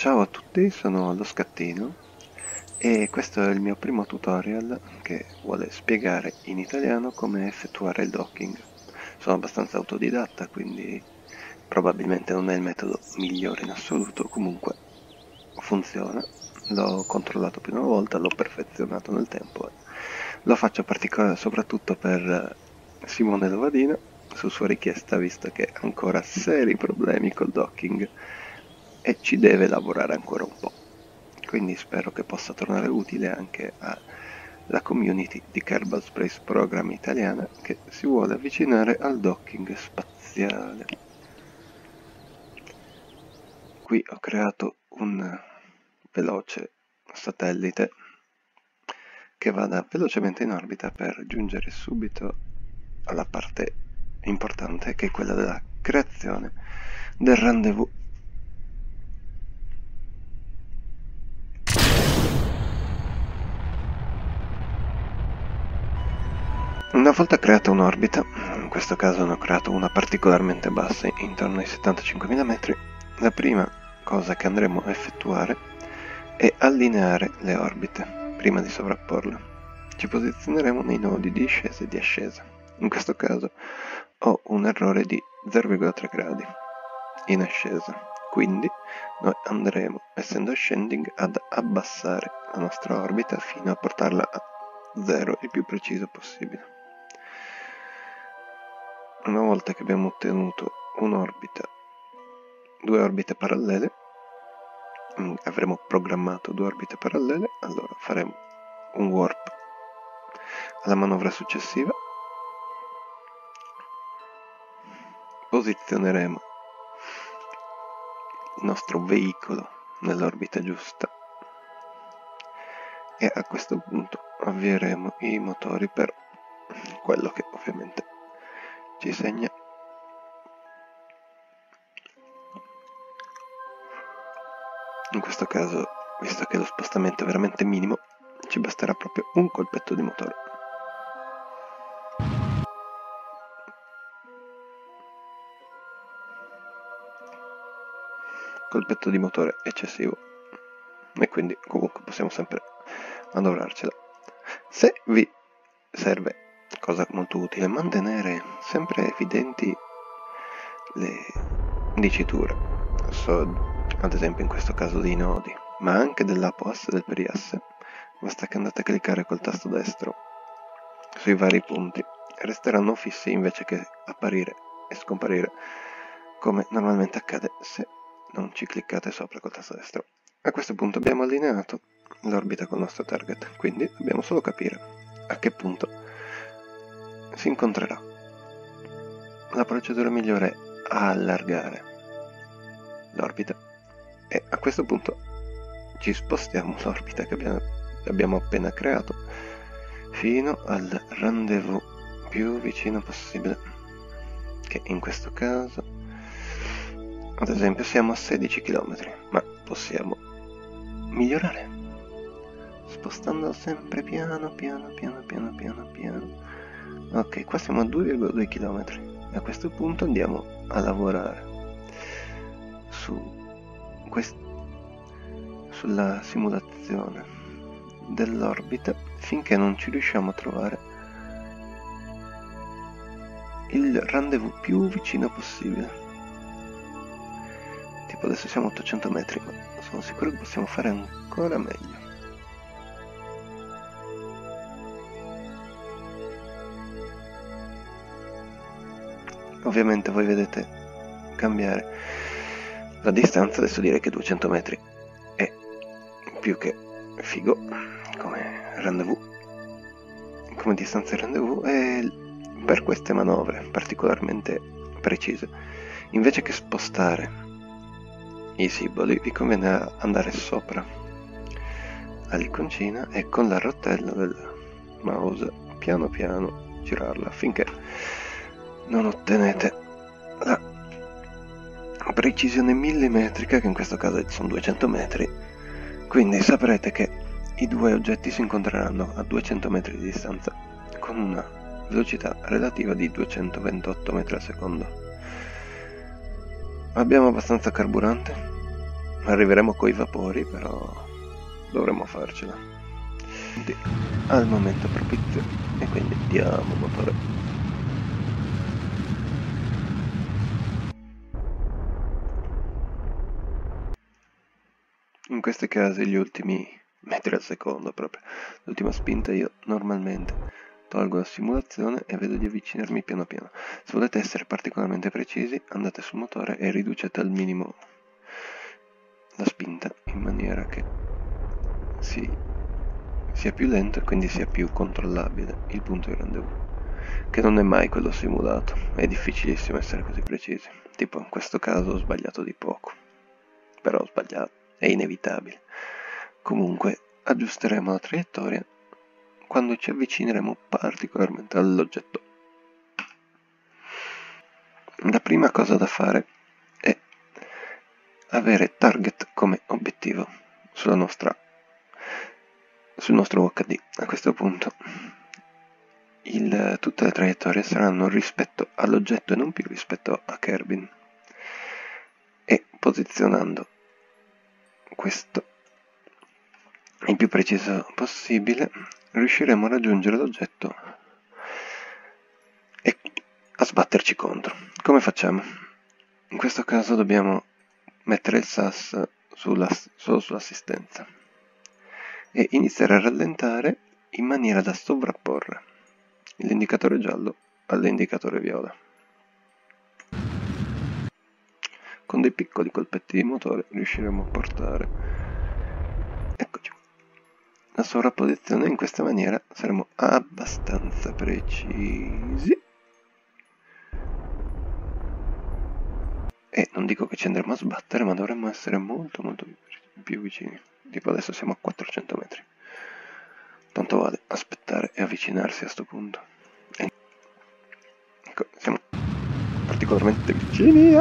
Ciao a tutti, sono lo Scattino e questo è il mio primo tutorial che vuole spiegare in italiano come effettuare il docking. Sono abbastanza autodidatta, quindi probabilmente non è il metodo migliore in assoluto, comunque funziona. L'ho controllato più di una volta, l'ho perfezionato nel tempo e lo faccio soprattutto per Simone Lovadino su sua richiesta, visto che ha ancora seri problemi col docking e ci deve lavorare ancora un po'. Quindi spero che possa tornare utile anche alla community di Kerbal Space Program italiana che si vuole avvicinare al docking spaziale. Qui ho creato un veloce satellite che vada velocemente in orbita per giungere subito alla parte importante, che è quella della creazione del rendezvous. Una volta creata un'orbita, in questo caso ne ho creato una particolarmente bassa, intorno ai 75.000 metri, la prima cosa che andremo a effettuare è allineare le orbite prima di sovrapporle. Ci posizioneremo nei nodi di discesa e di ascesa. In questo caso ho un errore di 0,3 gradi in ascesa, quindi noi andremo, essendo ascending, ad abbassare la nostra orbita fino a portarla a 0 il più preciso possibile. Una volta che abbiamo ottenuto un'orbita, due orbite parallele, avremo programmato due orbite parallele, allora faremo un warp alla manovra successiva, posizioneremo il nostro veicolo nell'orbita giusta e a questo punto avvieremo i motori per quello che ovviamente ci segna. In questo caso, visto che lo spostamento è veramente minimo, ci basterà proprio un colpetto di motore. Colpetto di motore eccessivo e quindi comunque possiamo sempre manovrarcela. Se vi serve, cosa molto utile, mantenere sempre evidenti le diciture, ad esempio in questo caso dei nodi, ma anche dell'apoasse e del periasse. Basta che andate a cliccare col tasto destro sui vari punti, resteranno fissi invece che apparire e scomparire come normalmente accade se non ci cliccate sopra col tasto destro. A questo punto abbiamo allineato l'orbita col nostro target, quindi dobbiamo solo capire a che punto si incontrerà. La procedura migliore è allargare l'orbita e a questo punto ci spostiamo l'orbita che abbiamo appena creato fino al rendezvous più vicino possibile, che in questo caso ad esempio siamo a 16 km, ma possiamo migliorare spostando sempre piano. Ok, qua siamo a 2,2 km e a questo punto andiamo a lavorare sulla simulazione dell'orbita finché non ci riusciamo a trovare il rendezvous più vicino possibile. Tipo adesso siamo a 800 metri, ma sono sicuro che possiamo fare ancora meglio. Ovviamente voi vedete cambiare la distanza, adesso direi che 200 metri è più che figo come rendezvous, come distanza di rendezvous, e per queste manovre particolarmente precise, invece che spostare i simboli, vi conviene andare sopra all'iconcina e con la rotella del mouse piano piano girarla finché non ottenete la precisione millimetrica, che in questo caso sono 200 metri, quindi saprete che i due oggetti si incontreranno a 200 metri di distanza con una velocità relativa di 228 metri al secondo. Abbiamo abbastanza carburante, arriveremo coi vapori, però dovremo farcela. Quindi, al momento propizio, e quindi diamo motore. In questi casi gli ultimi metri al secondo proprio, l'ultima spinta io normalmente tolgo la simulazione e vedo di avvicinarmi piano piano. Se volete essere particolarmente precisi, andate sul motore e riducete al minimo la spinta in maniera che sia più lento e quindi sia più controllabile il punto di rendezvous, che non è mai quello simulato. È difficilissimo essere così precisi. Tipo in questo caso ho sbagliato di poco, però ho sbagliato, è inevitabile. Comunque aggiusteremo la traiettoria quando ci avvicineremo particolarmente all'oggetto. La prima cosa da fare è avere target come obiettivo sul nostro UHD. A questo punto tutte le traiettorie saranno rispetto all'oggetto e non più rispetto a Kerbin, e posizionando questo il più preciso possibile riusciremo a raggiungere l'oggetto e a sbatterci contro. Come facciamo? In questo caso dobbiamo mettere il SAS solo sull'assistenza e iniziare a rallentare in maniera da sovrapporre l'indicatore giallo all'indicatore viola. Con dei piccoli colpetti di motore riusciremo a portare, eccoci qua, la sovrapposizione. In questa maniera saremo abbastanza precisi e non dico che ci andremo a sbattere, ma dovremmo essere molto più vicini. Tipo adesso siamo a 400 metri. Tanto vale aspettare e avvicinarsi a sto punto. Ecco, siamo particolarmente vicini.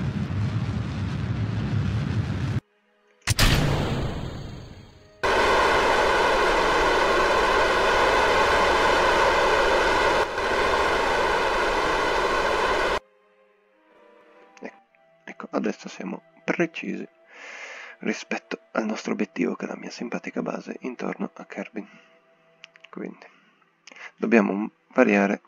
Ecco, adesso siamo precisi rispetto al nostro obiettivo, che è la mia simpatica base intorno a Kerbin. Quindi dobbiamo variare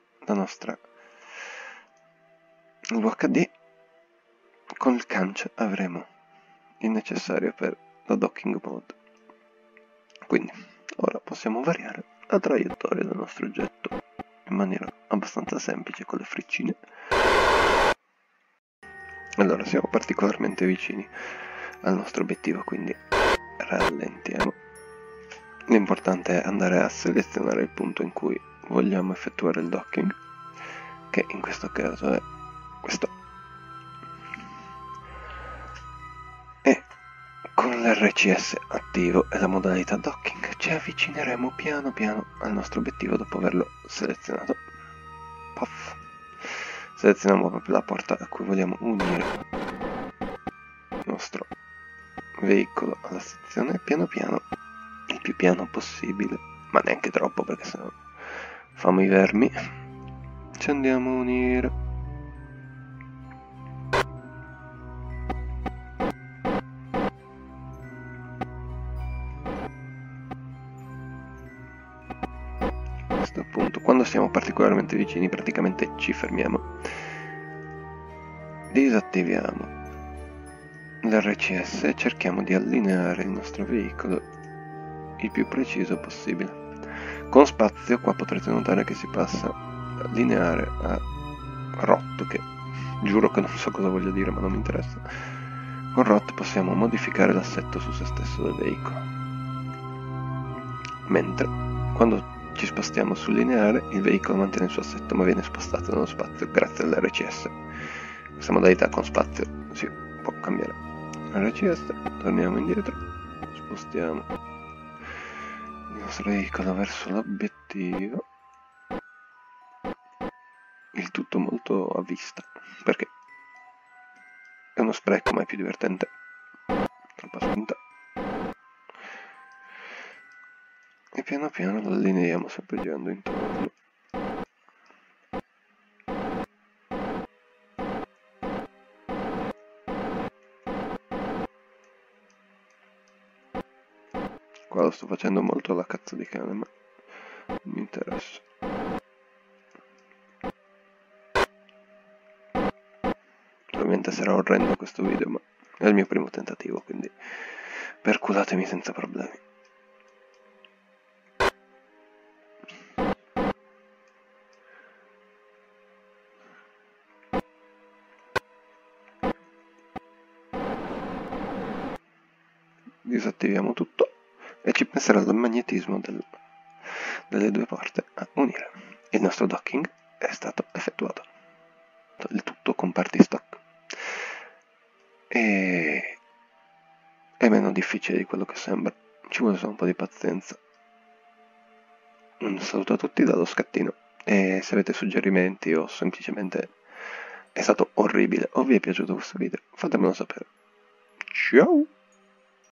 l'UHD. Con il cancio avremo il necessario per la docking mode. Quindi ora possiamo variare la traiettoria del nostro oggetto in maniera abbastanza semplice con le freccine. Allora siamo particolarmente vicini al nostro obiettivo, quindi rallentiamo. L'importante è andare a selezionare il punto in cui vogliamo effettuare il docking, che in questo caso è questo. E con l'RCS attivo e la modalità docking ci avvicineremo piano piano al nostro obiettivo dopo averlo selezionato. Puff. Selezioniamo proprio la porta a cui vogliamo unire il nostro veicolo alla sezione, piano piano, il più piano possibile, ma neanche troppo perché sennò famo i vermi. Ci andiamo a unire. A questo punto, quando siamo particolarmente vicini, praticamente ci fermiamo. Disattiviamo l'RCS e cerchiamo di allineare il nostro veicolo il più preciso possibile. Con spazio qua potrete notare che si passa da lineare a ROT, che giuro che non so cosa voglia dire, ma non mi interessa. Con ROT possiamo modificare l'assetto su se stesso del veicolo, mentre quando ci spostiamo sul lineare il veicolo mantiene il suo assetto ma viene spostato nello spazio grazie all'RCS. Questa modalità con spazio si può cambiare. RCS, torniamo indietro, spostiamo il nostro veicolo verso l'obiettivo, il tutto molto a vista, perché è uno spreco ma è più divertente. Troppa spinta. E piano piano lo allineiamo sempre girando intorno. Qua lo sto facendo molto alla cazzo di cane, ma non mi interessa. Ovviamente sarà orrendo questo video, ma è il mio primo tentativo, quindi perculatemi senza problemi. Disattiviamo tutto e ci penserà il magnetismo delle due porte a unire. Il nostro docking è stato effettuato, il tutto con party stock. E è meno difficile di quello che sembra, ci vuole solo un po' di pazienza. Un saluto a tutti dallo scattino, e se avete suggerimenti o semplicemente è stato orribile o vi è piaciuto questo video, fatemelo sapere. Ciao!